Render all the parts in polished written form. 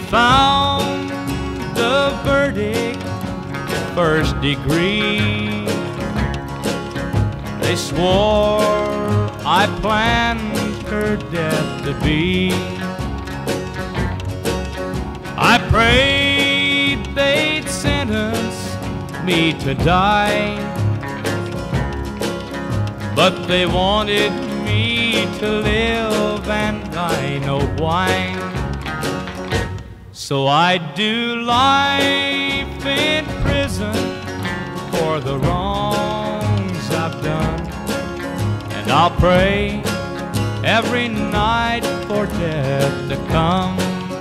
found the verdict, first degree. They swore I planned her death to be. I prayed they'd sentence me to die, but they wanted me to live, and I know why. So I do life in prison for the wrongs I've done, and I'll pray every night for death to come.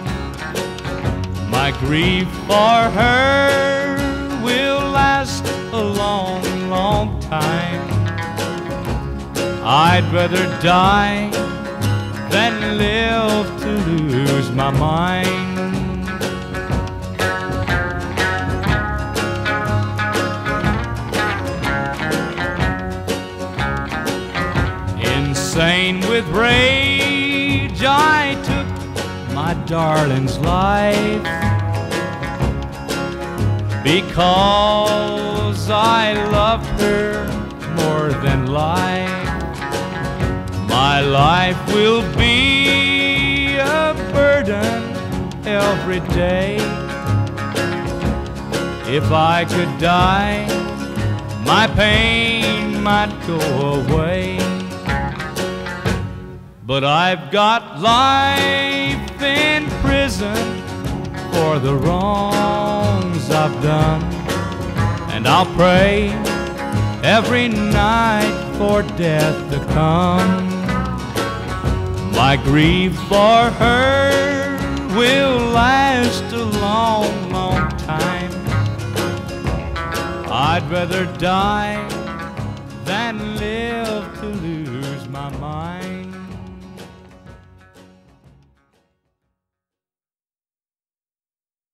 My grief for her will last a long, long time. I'd rather die than live to lose my mind. Insane with rage, I took my darling's life because I loved her more than life. My life will be a burden every day. If I could die, my pain might go away. But I've got life in prison for the wrongs I've done, and I'll pray every night for death to come. My grief for her will last a long, long time. I'd rather die than live to lose my mind.